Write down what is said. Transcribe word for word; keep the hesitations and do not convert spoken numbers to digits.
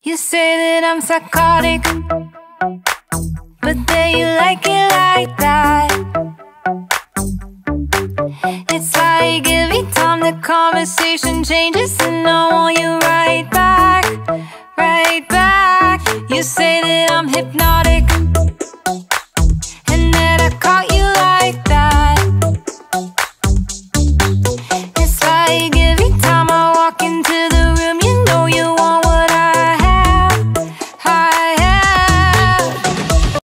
You say that I'm psychotic, but then you like it like that. It's like every time the conversation changes, and I want you right back, right back. You say that I'm hypnotic,